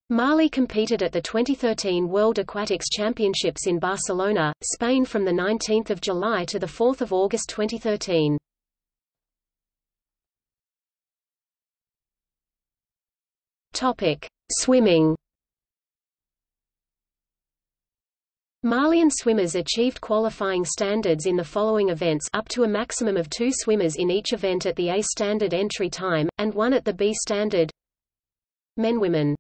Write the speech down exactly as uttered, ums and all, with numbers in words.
Mali competed at the twenty thirteen World Aquatics Championships in Barcelona, Spain from the nineteenth of July to the fourth of August twenty thirteen. Topic: Swimming. Malian swimmers achieved qualifying standards in the following events, up to a maximum of two swimmers in each event at the A standard entry time, and one at the B standard. Men Women